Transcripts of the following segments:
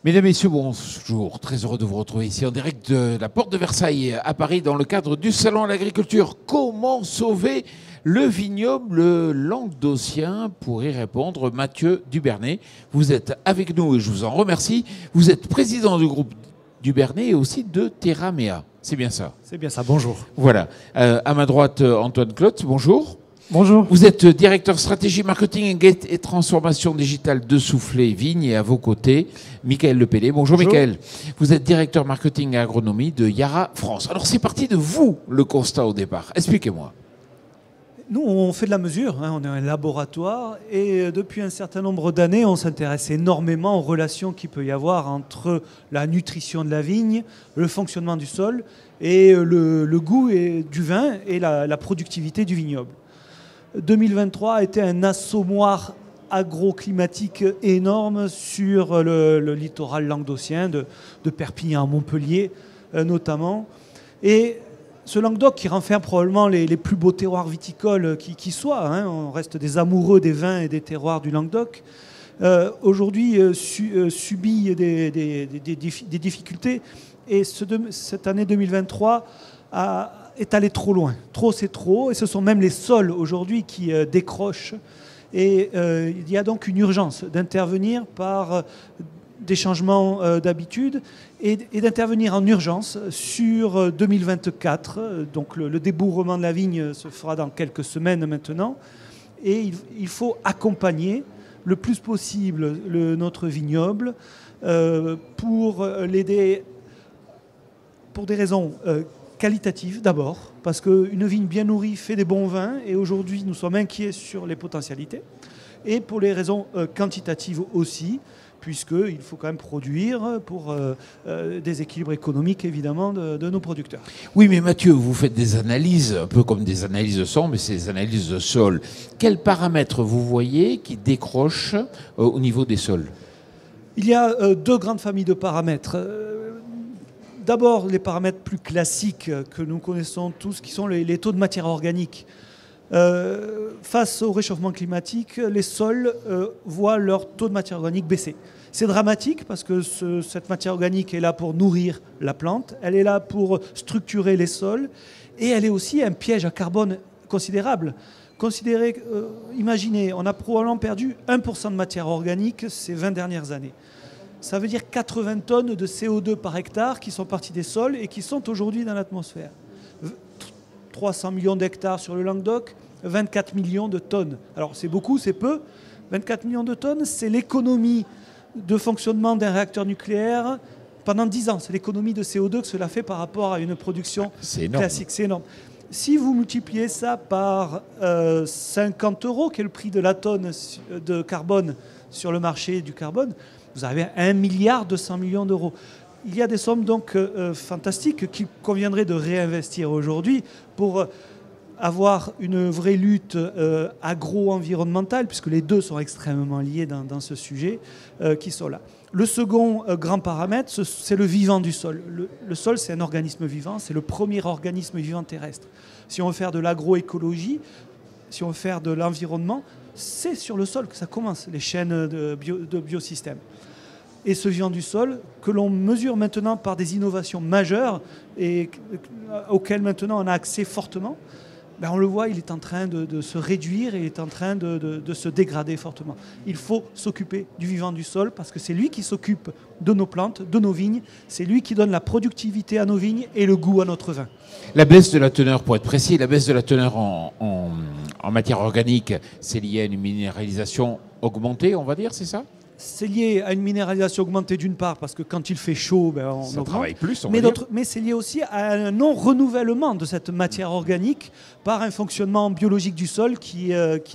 Mesdames, Messieurs, bonjour. Très heureux de vous retrouver ici en direct de la Porte de Versailles à Paris dans le cadre du Salon de l'Agriculture. Comment sauver le vignoble languedocien? Pour y répondre, Mathieu Dubernay, vous êtes avec nous et je vous en remercie. Vous êtes président du groupe Dubernay et aussi de Terramea. C'est bien ça? C'est bien ça, bonjour. Voilà. À ma droite, Antoine Clotte, bonjour. Bonjour. Vous êtes directeur stratégie, marketing et transformation digitale de Soufflet Vigne et à vos côtés, Michael Lepellé. Bonjour, Michael. Vous êtes directeur marketing et agronomie de Yara France. Alors c'est parti de vous le constat au départ. Expliquez-moi. Nous, on fait de la mesure, on est un laboratoire et depuis un certain nombre d'années, on s'intéresse énormément aux relations qu'il peut y avoir entre la nutrition de la vigne, le fonctionnement du sol et le goût du vin et la productivité du vignoble. 2023 a été un assommoir agroclimatique énorme sur le littoral languedocien, de Perpignan à Montpellier notamment. Et ce Languedoc qui renferme probablement les plus beaux terroirs viticoles qui soient, on reste des amoureux des vins et des terroirs du Languedoc, aujourd'hui subit des difficultés. Et cette année 2023 est allé trop loin. Trop, c'est trop. Et ce sont même les sols aujourd'hui qui décrochent. Et il y a donc une urgence d'intervenir par des changements d'habitude et d'intervenir en urgence sur 2024. Donc le débourrement de la vigne se fera dans quelques semaines maintenant. Et il faut accompagner le plus possible notre vignoble pour l'aider pour des raisons qualitatives d'abord, parce qu'une vigne bien nourrie fait des bons vins, et aujourd'hui nous sommes inquiets sur les potentialités, et pour les raisons quantitatives aussi, puisqu'il faut quand même produire pour des équilibres économiques évidemment de nos producteurs. Oui, mais Mathieu, vous faites des analyses, un peu comme des analyses de sang, mais c'est des analyses de sol. Quels paramètres vous voyez qui décrochent au niveau des sols? Il y a deux grandes familles de paramètres. D'abord, les paramètres plus classiques que nous connaissons tous, qui sont les taux de matière organique. Face au réchauffement climatique, les sols voient leur taux de matière organique baisser. C'est dramatique parce que cette matière organique est là pour nourrir la plante, elle est là pour structurer les sols et elle est aussi un piège à carbone considérable. Imaginez, on a probablement perdu 1% de matière organique ces 20 dernières années. Ça veut dire 80 tonnes de CO2 par hectare qui sont partis des sols et qui sont aujourd'hui dans l'atmosphère. 300 millions d'hectares sur le Languedoc, 24 millions de tonnes. Alors c'est beaucoup, c'est peu. 24 millions de tonnes, c'est l'économie de fonctionnement d'un réacteur nucléaire pendant 10 ans. C'est l'économie de CO2 que cela fait par rapport à une production classique. C'est énorme. Si vous multipliez ça par 50 €, qui est le prix de la tonne de carbone sur le marché du carbone, vous avez 1,2 milliard d'euros. Il y a des sommes donc fantastiques qu'il conviendrait de réinvestir aujourd'hui pour avoir une vraie lutte agro-environnementale, puisque les deux sont extrêmement liés dans ce sujet, qui sont là. Le second grand paramètre, c'est le vivant du sol. Le sol, c'est un organisme vivant, c'est le premier organisme vivant terrestre. Si on veut faire de l'agroécologie, si on veut faire de l'environnement, c'est sur le sol que ça commence, les chaînes de biosystèmes. Et ce vivant du sol, que l'on mesure maintenant par des innovations majeures et auxquelles maintenant on a accès fortement, on le voit, il est en train de se réduire et il est en train de se dégrader fortement. Il faut s'occuper du vivant du sol parce que c'est lui qui s'occupe de nos plantes, de nos vignes, c'est lui qui donne la productivité à nos vignes et le goût à notre vin. La baisse de la teneur, pour être précis, la baisse de la teneur en matière organique, c'est lié à une minéralisation augmentée, on va dire, c'est ça? C'est lié à une minéralisation augmentée d'une part, parce que quand il fait chaud, on ça travaille plus, mais c'est lié aussi à un non-renouvellement de cette matière organique par un fonctionnement biologique du sol qui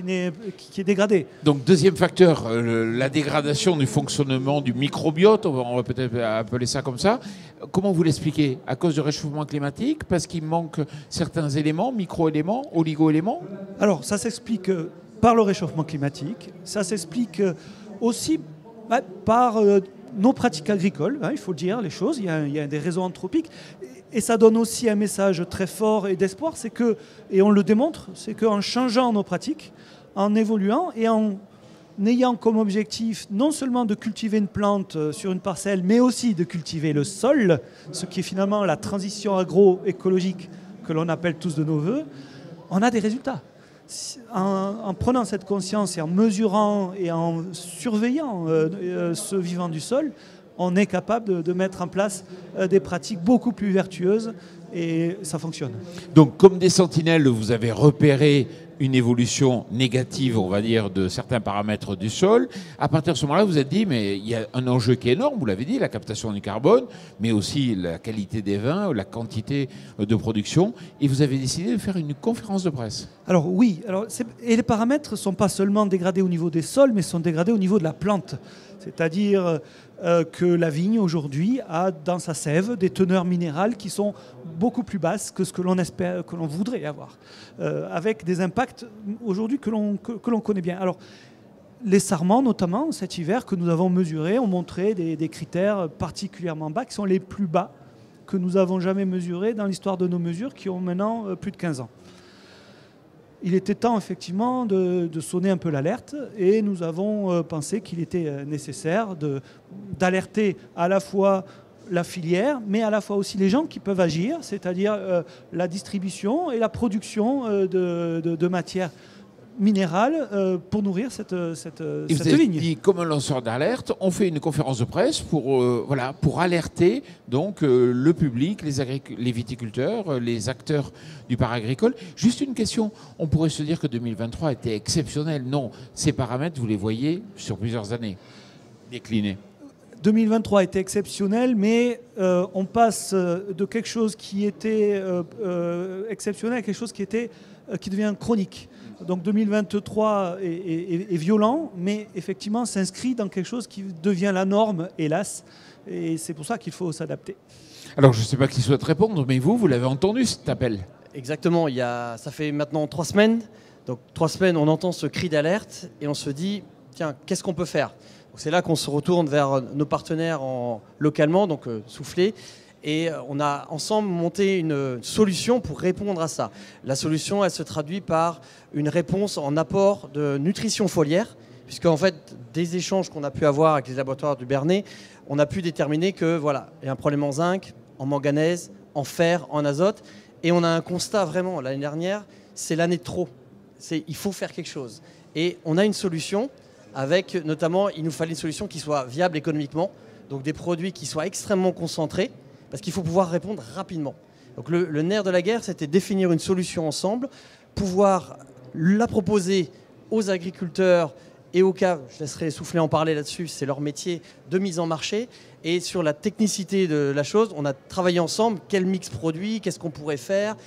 est dégradé. Donc deuxième facteur, la dégradation du fonctionnement du microbiote, on va peut-être appeler ça comme ça. Comment vous l'expliquez? À cause du réchauffement climatique? Parce qu'il manque certains éléments, micro-éléments, oligo-éléments? Alors ça s'explique par le réchauffement climatique, ça s'explique aussi par nos pratiques agricoles, il faut dire les choses, il y a des raisons anthropiques, et ça donne aussi un message très fort et d'espoir, c'est que, et on le démontre, c'est qu'en changeant nos pratiques, en évoluant et en n'ayant comme objectif non seulement de cultiver une plante sur une parcelle, mais aussi de cultiver le sol, ce qui est finalement la transition agroécologique que l'on appelle tous de nos voeux, on a des résultats. En prenant cette conscience et en mesurant et en surveillant ce vivant du sol, on est capable de mettre en place des pratiques beaucoup plus vertueuses et ça fonctionne. Donc, comme des sentinelles, vous avez repéré une évolution négative, on va dire, de certains paramètres du sol. À partir de ce moment-là, vous vous êtes dit, mais il y a un enjeu qui est énorme, vous l'avez dit, la captation du carbone, mais aussi la qualité des vins, la quantité de production. Et vous avez décidé de faire une conférence de presse. Alors oui, et les paramètres ne sont pas seulement dégradés au niveau des sols, mais sont dégradés au niveau de la plante. C'est-à-dire que la vigne, aujourd'hui, a dans sa sève des teneurs minérales qui sont beaucoup plus basses que ce que l'on espère, que l'on voudrait avoir, avec des impacts aujourd'hui que l'on connaît bien. Alors, les sarments, notamment, cet hiver, que nous avons mesurés, ont montré des critères particulièrement bas, qui sont les plus bas que nous avons jamais mesurés dans l'histoire de nos mesures, qui ont maintenant plus de 15 ans. Il était temps effectivement de sonner un peu l'alerte et nous avons pensé qu'il était nécessaire d'alerter à la fois la filière, mais à la fois aussi les gens qui peuvent agir, c'est-à-dire la distribution et la production de matières minérales pour nourrir cette vigne. Dit, comme un lanceur d'alerte, on fait une conférence de presse pour alerter donc, le public, les viticulteurs, les acteurs du paragricole. Juste une question, on pourrait se dire que 2023 était exceptionnel. Non, ces paramètres, vous les voyez sur plusieurs années déclinés. 2023 était exceptionnel, mais on passe de quelque chose qui était exceptionnel à quelque chose qui devient chronique. Donc 2023 est violent, mais effectivement s'inscrit dans quelque chose qui devient la norme, hélas. Et c'est pour ça qu'il faut s'adapter. Alors je ne sais pas qui souhaite répondre, mais vous l'avez entendu cet appel? Exactement, ça fait maintenant 3 semaines. Donc 3 semaines, on entend ce cri d'alerte et on se dit, tiens, qu'est-ce qu'on peut faire? C'est là qu'on se retourne vers nos partenaires localement, donc Soufflet. Et on a ensemble monté une solution pour répondre à ça. La solution, elle se traduit par une réponse en apport de nutrition foliaire, puisque en fait, des échanges qu'on a pu avoir avec les laboratoires du Bernay, on a pu déterminer que voilà, il y a un problème en zinc, en manganèse, en fer, en azote. Et on a un constat vraiment, l'année dernière, c'est l'année de trop. Il faut faire quelque chose. Et on a une solution avec, notamment, il nous fallait une solution qui soit viable économiquement, donc des produits qui soient extrêmement concentrés, parce qu'il faut pouvoir répondre rapidement. Donc le nerf de la guerre, c'était définir une solution ensemble, pouvoir la proposer aux agriculteurs et aux caves, je laisserai Soufflet en parler là-dessus, c'est leur métier de mise en marché. Et sur la technicité de la chose, on a travaillé ensemble, quel mix produit, qu'est-ce qu'on pourrait faire.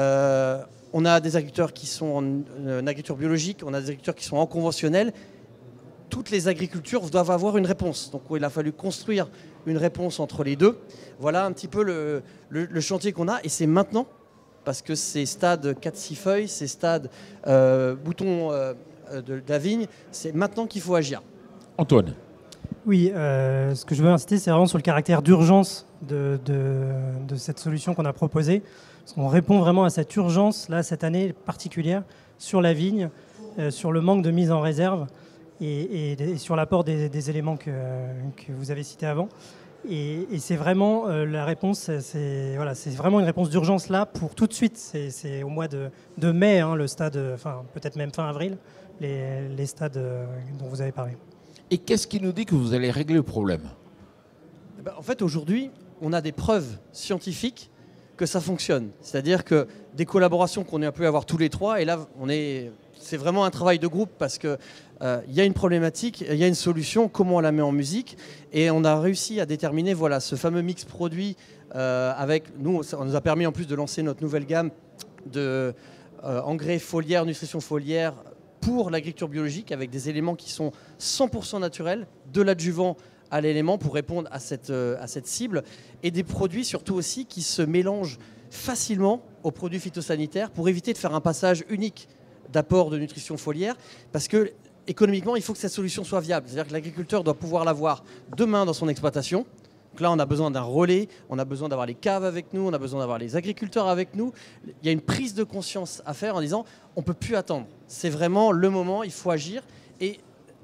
On a des agriculteurs qui sont en agriculture biologique, on a des agriculteurs qui sont en conventionnel. Toutes les agricultures doivent avoir une réponse. Donc il a fallu construire une réponse entre les deux. Voilà un petit peu le chantier qu'on a. Et c'est maintenant, parce que c'est stade 4-6 feuilles, c'est stade bouton de la vigne, c'est maintenant qu'il faut agir. Antoine. Oui, ce que je veux insister, c'est vraiment sur le caractère d'urgence de cette solution qu'on a proposée. Parce qu'on répond vraiment à cette urgence, là, cette année particulière, sur la vigne, sur le manque de mise en réserve. Et sur l'apport des éléments que vous avez cités avant. Et c'est vraiment la réponse, c'est vraiment une réponse d'urgence là pour tout de suite. C'est au mois de mai, hein, le stade, enfin peut-être même fin avril, les stades dont vous avez parlé. Et qu'est-ce qui nous dit que vous allez régler le problème? En fait, aujourd'hui, on a des preuves scientifiques que ça fonctionne. C'est-à-dire que des collaborations qu'on a pu avoir tous les trois, et là, c'est vraiment un travail de groupe parce que il y a une problématique, il y a une solution, comment on la met en musique, et on a réussi à déterminer voilà, ce fameux mix produit avec nous, ça nous a permis en plus de lancer notre nouvelle gamme de engrais foliaires, nutrition foliaire pour l'agriculture biologique avec des éléments qui sont 100% naturels, de l'adjuvant à l'élément pour répondre à cette cible, et des produits surtout aussi qui se mélangent facilement aux produits phytosanitaires pour éviter de faire un passage unique d'apport de nutrition foliaire, parce que économiquement, il faut que cette solution soit viable. C'est-à-dire que l'agriculteur doit pouvoir l'avoir demain dans son exploitation. Donc là, on a besoin d'un relais, on a besoin d'avoir les caves avec nous, on a besoin d'avoir les agriculteurs avec nous. Il y a une prise de conscience à faire en disant on ne peut plus attendre. C'est vraiment le moment, il faut agir. Et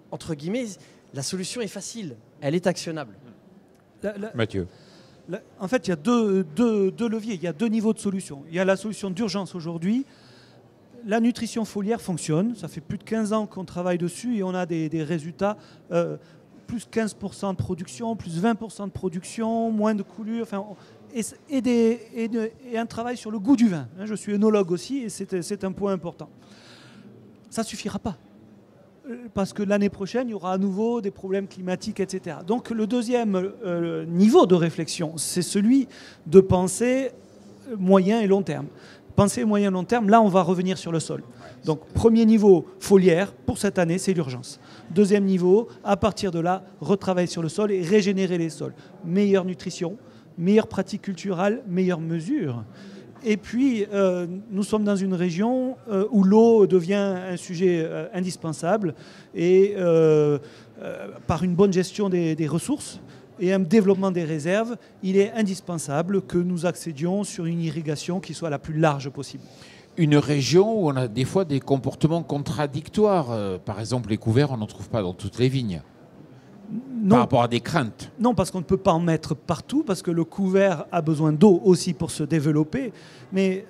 entre guillemets, la solution est facile, elle est actionnable. Mathieu. En fait, il y a deux leviers, il y a 2 niveaux de solution. Il y a la solution d'urgence aujourd'hui. La nutrition foliaire fonctionne, ça fait plus de 15 ans qu'on travaille dessus et on a des résultats, plus 15% de production, plus 20% de production, moins de coulure, et un travail sur le goût du vin. Je suis œnologue aussi et c'est un point important. Ça ne suffira pas, parce que l'année prochaine, il y aura à nouveau des problèmes climatiques, etc. Donc le deuxième niveau de réflexion, c'est celui de penser moyen et long terme. Penser moyen et long terme, là on va revenir sur le sol. Donc premier niveau foliaire, pour cette année, c'est l'urgence. Deuxième niveau, à partir de là, retravailler sur le sol et régénérer les sols. Meilleure nutrition, meilleure pratique culturelle, meilleure mesure. Et puis, nous sommes dans une région où l'eau devient un sujet indispensable et par une bonne gestion des ressources et un développement des réserves, il est indispensable que nous accédions sur une irrigation qui soit la plus large possible. Une région où on a des fois des comportements contradictoires. Par exemple, les couverts, on n'en trouve pas dans toutes les vignes. Non. Par rapport à des craintes. Non, parce qu'on ne peut pas en mettre partout, parce que le couvert a besoin d'eau aussi pour se développer. Mais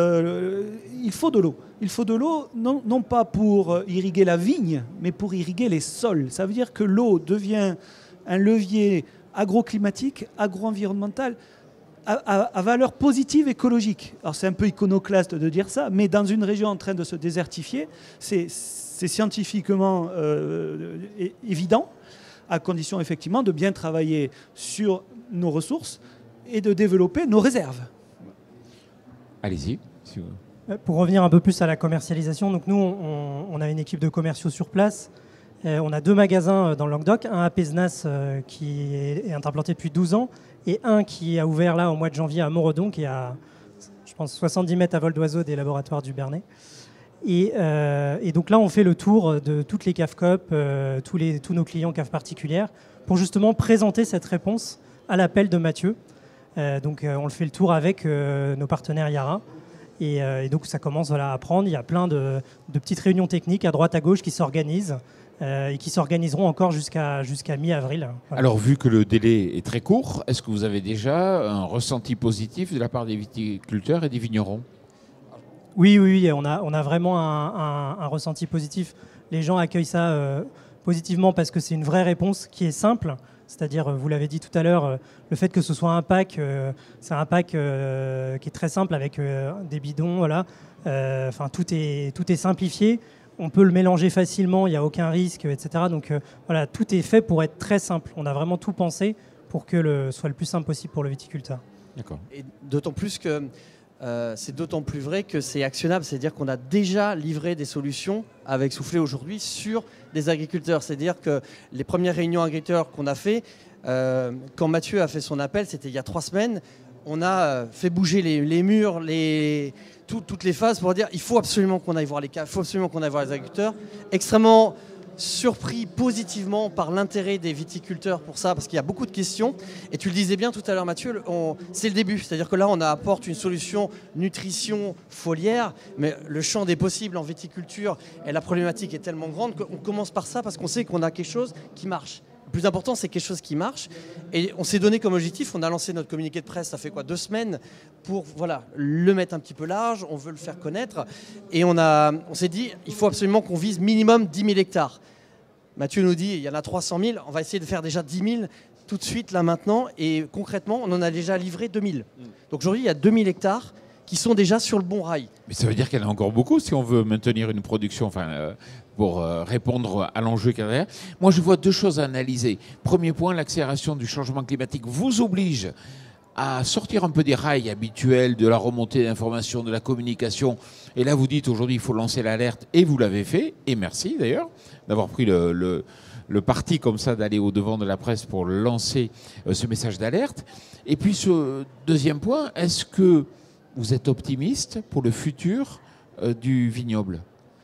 il faut de l'eau. Il faut de l'eau, non pas pour irriguer la vigne, mais pour irriguer les sols. Ça veut dire que l'eau devient un levier agroclimatique, agro-environnemental, à valeur positive écologique. Alors c'est un peu iconoclaste de dire ça, mais dans une région en train de se désertifier, c'est scientifiquement évident, à condition effectivement de bien travailler sur nos ressources et de développer nos réserves. Allez-y. Pour revenir un peu plus à la commercialisation, donc nous on a une équipe de commerciaux sur place. On a 2 magasins dans le Languedoc, un à Pézenas qui est implanté depuis 12 ans et un qui a ouvert là au mois de janvier à Montredon, qui est à, je pense, 70 mètres à vol d'oiseau des laboratoires du Bernay. Et donc là, on fait le tour de toutes les caves coop, tous nos clients caves particulières, pour justement présenter cette réponse à l'appel de Mathieu. Donc on le fait le tour avec nos partenaires Yara. Et donc ça commence à prendre. Il y a plein de petites réunions techniques à droite à gauche qui s'organisent. Et qui s'organiseront encore jusqu'à mi-avril. Voilà. Alors, vu que le délai est très court, est-ce que vous avez déjà un ressenti positif de la part des viticulteurs et des vignerons ? Oui, on a vraiment un ressenti positif. Les gens accueillent ça positivement parce que c'est une vraie réponse qui est simple. C'est-à-dire, vous l'avez dit tout à l'heure, le fait que ce soit un pack, c'est un pack qui est très simple avec des bidons. Voilà. Tout est simplifié. On peut le mélanger facilement, il n'y a aucun risque, etc. Donc voilà, tout est fait pour être très simple. On a vraiment tout pensé pour que soit le plus simple possible pour le viticulteur. D'accord. Et d'autant plus que c'est d'autant plus vrai que c'est actionnable, c'est-à-dire qu'on a déjà livré des solutions avec Soufflé aujourd'hui sur des agriculteurs. C'est-à-dire que les premières réunions agriculteurs qu'on a fait, quand Mathieu a fait son appel, c'était il y a 3 semaines, on a fait bouger les murs, toutes les phases pour dire il faut absolument qu'on aille voir les caves, il faut absolument qu'on aille voir les agriculteurs. Extrêmement surpris positivement par l'intérêt des viticulteurs pour ça, parce qu'il y a beaucoup de questions. Et tu le disais bien tout à l'heure, Mathieu, c'est le début. C'est-à-dire que là, on apporte une solution nutrition foliaire, mais le champ des possibles en viticulture et la problématique est tellement grande qu'on commence par ça parce qu'on sait qu'on a quelque chose qui marche. Le plus important, c'est quelque chose qui marche. Et on s'est donné comme objectif, on a lancé notre communiqué de presse, ça fait 2 semaines, pour le mettre un petit peu large, on veut le faire connaître. Et on s'est dit, il faut absolument qu'on vise minimum 10 000 hectares. Mathieu nous dit, il y en a 300 000, on va essayer de faire déjà 10 000 tout de suite, là, maintenant. Et concrètement, on en a déjà livré 2 000. Donc aujourd'hui, il y a 2 000 hectares qui sont déjà sur le bon rail. Mais ça veut dire qu'il y en a encore beaucoup si on veut maintenir une production, pour répondre à l'enjeu qu'il y a derrière. Moi, je vois 2 choses à analyser. Premier point, l'accélération du changement climatique vous oblige à sortir un peu des rails habituels de la remontée d'informations, de la communication. Et là, vous dites aujourd'hui, il faut lancer l'alerte, et vous l'avez fait, et merci d'ailleurs d'avoir pris le parti comme ça d'aller au-devant de la presse pour lancer ce message d'alerte. Et puis, ce deuxième point, est-ce que vous êtes optimiste pour le futur du vignoble ?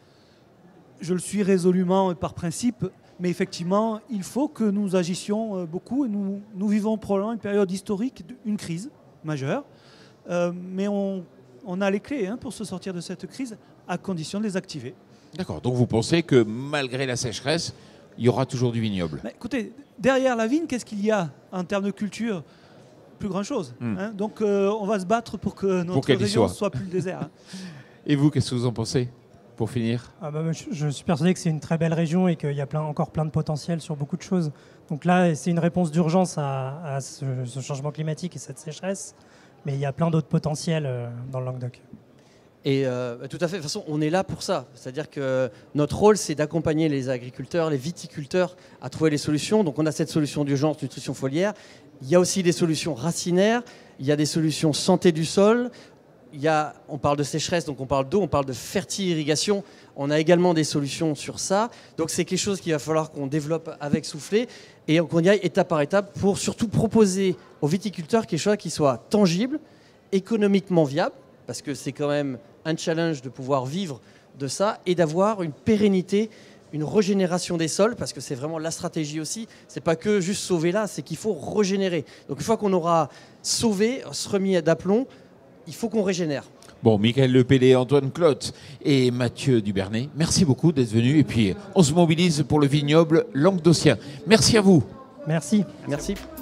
Je le suis résolument par principe, mais effectivement, il faut que nous agissions beaucoup. Et nous vivons probablement une période historique, une crise majeure, mais on a les clés pour se sortir de cette crise, à condition de les activer. D'accord, donc vous pensez que malgré la sécheresse, il y aura toujours du vignoble. Mais écoutez, derrière la vigne, qu'est-ce qu'il y a en termes de culture? Plus grand-chose. Hein. Donc on va se battre pour que notre région soit plus le désert. Hein. Et vous, qu'est-ce que vous en pensez pour finir? Je suis persuadé que c'est une très belle région et qu'il y a encore plein de potentiel sur beaucoup de choses. Donc là, c'est une réponse d'urgence à ce changement climatique et cette sécheresse, mais il y a plein d'autres potentiels dans le Languedoc. Et tout à fait, de toute façon, on est là pour ça. C'est-à-dire que notre rôle, c'est d'accompagner les agriculteurs, les viticulteurs à trouver les solutions. Donc on a cette solution d'urgence, nutrition foliaire. Il y a aussi des solutions racinaires, il y a des solutions santé du sol. On parle de sécheresse, donc on parle d'eau, on parle de ferti-irrigation. On a également des solutions sur ça. Donc c'est quelque chose qu'il va falloir qu'on développe avec Soufflet et qu'on y aille étape par étape pour surtout proposer aux viticulteurs quelque chose qui soit tangible, économiquement viable, parce que c'est quand même un challenge de pouvoir vivre de ça et d'avoir une pérennité, une régénération des sols, parce que c'est vraiment la stratégie aussi. C'est pas que juste sauver là, c'est qu'il faut régénérer. Donc une fois qu'on aura sauvé, se remis d'aplomb, il faut qu'on régénère. Bon, Michael Lepellé, Antoine Clotte et Mathieu Dubernay, merci beaucoup d'être venus. Et puis, on se mobilise pour le vignoble languedocien. Merci à vous. Merci. Merci.